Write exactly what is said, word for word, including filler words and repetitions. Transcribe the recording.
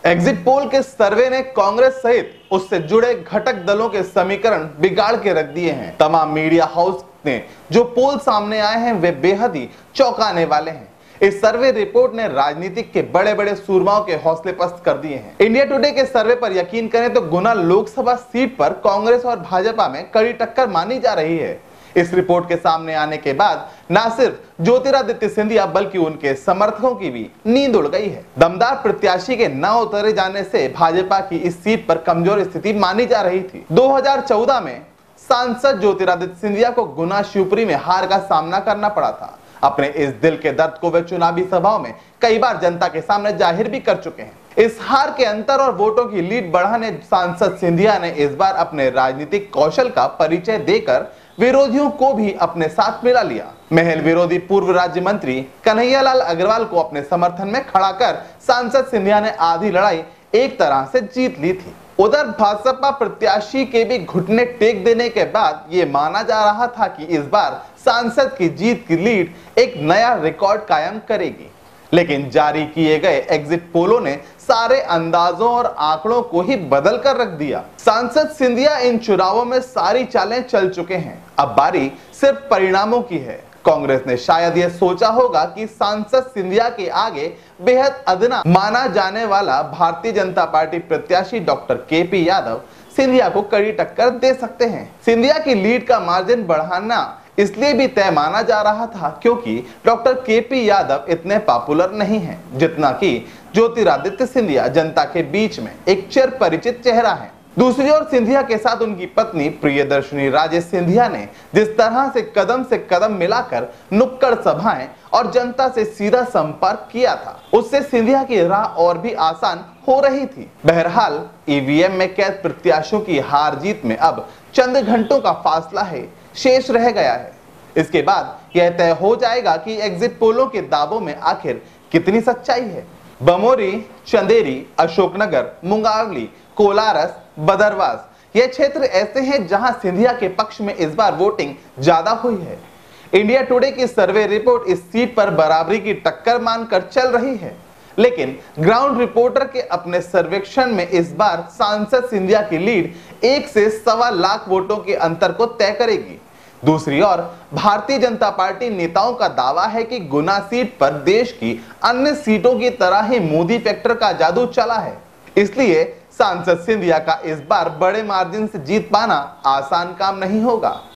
Exit poll के सर्वे ने कांग्रेस सहित उससे जुड़े घटक दलों के समीकरण बिगाड़ के रख दिए हैं। तमाम मीडिया हाउस ने जो पोल सामने आए हैं वे बेहद ही चौंकाने वाले हैं। इस सर्वे रिपोर्ट ने राजनीतिक के बड़े बड़े सूरमाओं के हौसले पस्त कर दिए हैं। इंडिया टुडे के सर्वे पर यकीन करें तो गुना लोकसभा सीट पर कांग्रेस और भाजपा में कड़ी टक्कर मानी जा रही है। इस रिपोर्ट के सामने आने के बाद न सिर्फ ज्योतिरादित्य सिंधिया बल्कि उनके समर्थकों की भी नींद उड़ गई है। दमदार प्रत्याशी के न उतरे जाने से भाजपा की इस सीट पर कमजोर स्थिति मानी जा रही थी। दो हज़ार चौदह में सांसद ज्योतिरादित्य सिंधिया को गुना शिवपुरी में हार का सामना करना पड़ा था। अपने इस दिल के दर्द को वे चुनावी सभाओं में कई बार जनता के सामने जाहिर भी कर चुके हैं। इस हार के अंतर और वोटों की लीड बढ़ाने सांसद सिंधिया ने इस बार अपने राजनीतिक कौशल का परिचय देकर विरोधियों को भी अपने साथ मिला लिया। महल विरोधी पूर्व राज्य मंत्री कन्हैयालाल अग्रवाल को अपने समर्थन में खड़ा कर सांसद सिंधिया ने आधी लड़ाई एक तरह से जीत ली थी। उधर भाजपा प्रत्याशी के भी घुटने टेक देने के बाद ये माना जा रहा था कि इस बार सांसद की जीत की लीड एक नया रिकॉर्ड कायम करेगी, लेकिन जारी किए गए एग्जिट पोलों ने सारे अंदाजों और आंकड़ों को ही बदल कर रख दिया। सांसद सिंधिया इन चुनावों में सारी चालें चल चुके हैं, अब बारी सिर्फ परिणामों की है। कांग्रेस ने शायद यह सोचा होगा कि सांसद सिंधिया के आगे बेहद अदना माना जाने वाला भारतीय जनता पार्टी प्रत्याशी डॉक्टर के पी यादव सिंधिया को कड़ी टक्कर दे सकते हैं। सिंधिया की लीड का मार्जिन बढ़ाना इसलिए भी तय माना जा रहा था क्योंकि डॉक्टर के पी यादव इतने पॉपुलर नहीं हैं जितना कि ज्योतिरादित्य सिंधिया जनता के बीच में एक चिर परिचित चेहरा है। दूसरी ओर सिंधिया के साथ उनकी पत्नी प्रियदर्शनी राजे सिंधिया ने जिस तरह से कदम से कदम मिलाकर नुक्कड़ सभाएं और जनता से सीधा संपर्क किया था, उससे सिंधिया की राह और भी आसान हो रही थी। बहरहाल ईवीएम में कैद प्रत्याशियों की हार जीत में अब चंद घंटों का फासला है शेष रह गया है। इसके बाद यह तय हो जाएगा कि एग्जिट पोलों के दावों में आखिर कितनी सच्चाई है। बमोरी, चंदेरी, अशोकनगर, मुंगावली, कोलारस, बदरवास ये क्षेत्र ऐसे हैं जहां सिंधिया के पक्ष में इस बार वोटिंग ज्यादा हुई है। इंडिया टुडे की सर्वे रिपोर्ट इस सीट पर बराबरी की टक्कर मानकर चल रही है, लेकिन ग्राउंड रिपोर्टर के अपने सर्वेक्षण में इस बार सांसद सिंधिया की लीड एक से सवा लाख वोटों के अंतर को तय करेगी। दूसरी ओर भारतीय जनता पार्टी नेताओं का दावा है कि गुना सीट पर देश की अन्य सीटों की तरह ही मोदी फैक्टर का जादू चला है, इसलिए सांसद सिंधिया का इस बार बड़े मार्जिन से जीत पाना आसान काम नहीं होगा।